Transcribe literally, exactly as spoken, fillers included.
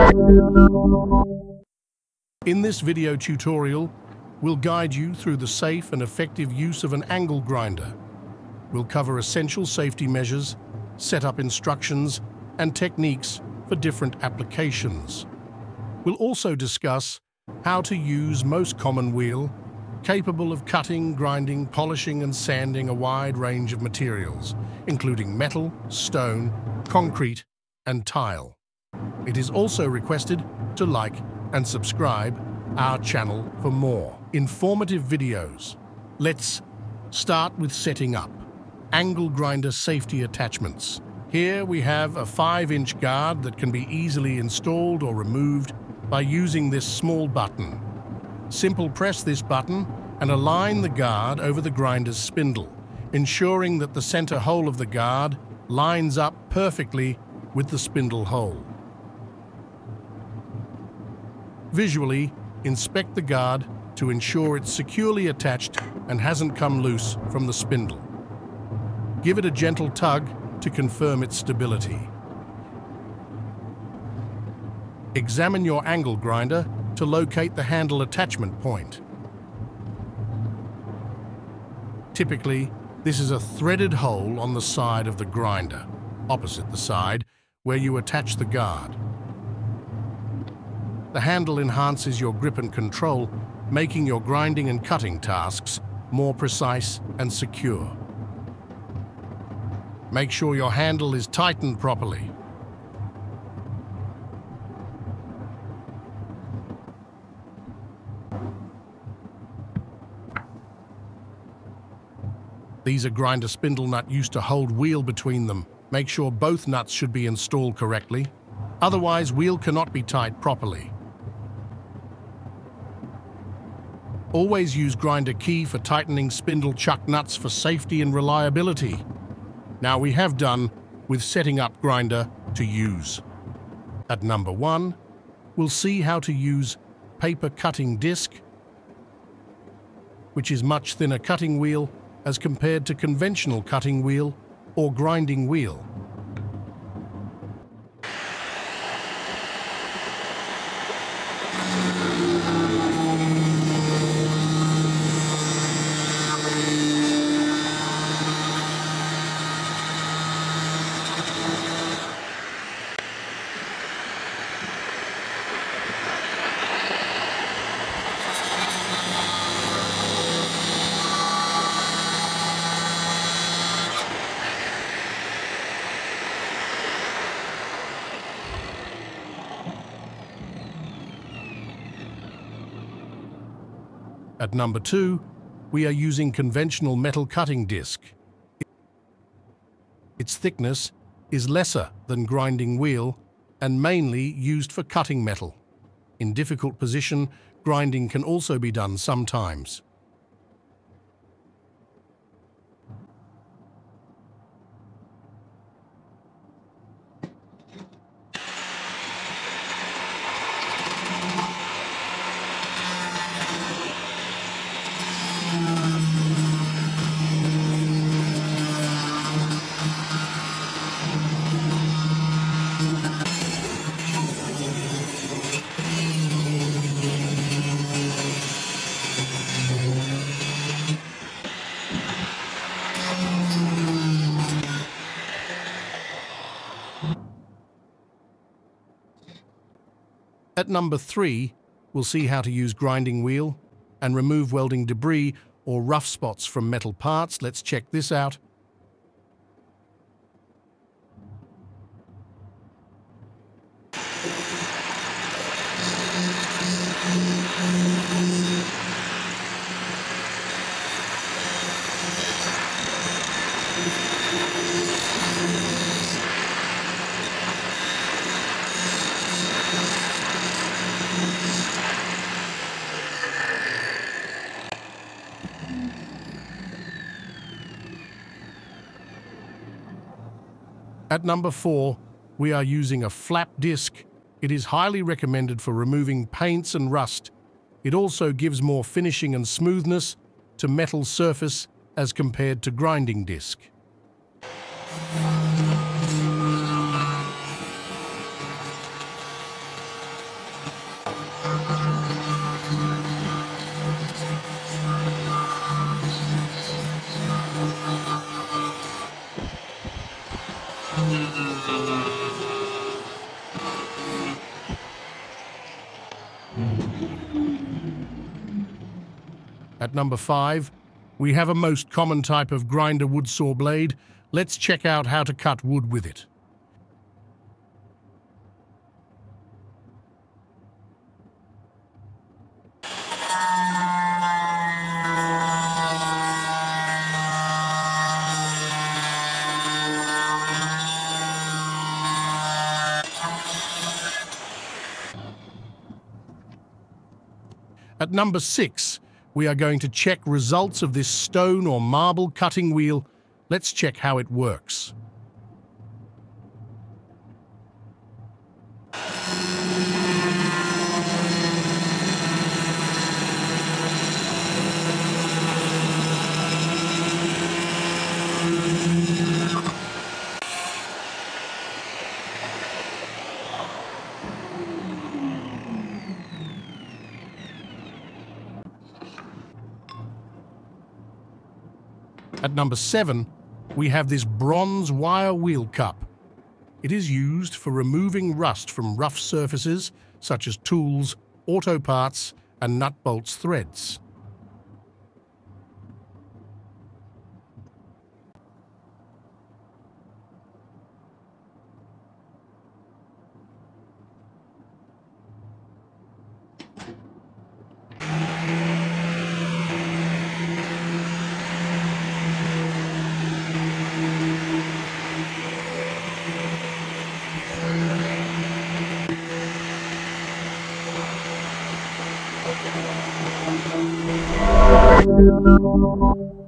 In this video tutorial, we'll guide you through the safe and effective use of an angle grinder. We'll cover essential safety measures, setup instructions, and techniques for different applications. We'll also discuss how to use most common wheel, capable of cutting, grinding, polishing, and sanding a wide range of materials, including metal, stone, concrete, and tile. It is also requested to like and subscribe our channel for more informative videos. Let's start with setting up angle grinder safety attachments. Here we have a five inch guard that can be easily installed or removed by using this small button. Simple press this button and align the guard over the grinder's spindle, ensuring that the center hole of the guard lines up perfectly with the spindle hole. Visually, inspect the guard to ensure it's securely attached and hasn't come loose from the spindle. Give it a gentle tug to confirm its stability. Examine your angle grinder to locate the handle attachment point. Typically, this is a threaded hole on the side of the grinder, opposite the side where you attach the guard. The handle enhances your grip and control, making your grinding and cutting tasks more precise and secure. Make sure your handle is tightened properly. These are grinder spindle nut used to hold wheel between them. Make sure both nuts should be installed correctly. Otherwise, wheel cannot be tight properly. Always use grinder key for tightening spindle chuck nuts for safety and reliability. Now we have done with setting up grinder to use. At number one, we'll see how to use paper cutting disc, which is much thinner cutting wheel as compared to conventional cutting wheel or grinding wheel. At number two, we are using conventional metal cutting disc. Its thickness is lesser than grinding wheel and mainly used for cutting metal. In difficult position, grinding can also be done sometimes. At number three, we'll see how to use grinding wheel and remove welding debris or rough spots from metal parts. Let's check this out. At number four, we are using a flap disc. It is highly recommended for removing paints and rust. It also gives more finishing and smoothness to metal surface as compared to grinding disc. At number five, we have a most common type of grinder wood saw blade. Let's check out how to cut wood with it. At number six, we are going to check results of this stone or marble cutting wheel. Let's check how it works. At number seven, we have this bronze wire wheel cup. It is used for removing rust from rough surfaces such as tools, auto parts, and nut bolts threads. Thank you.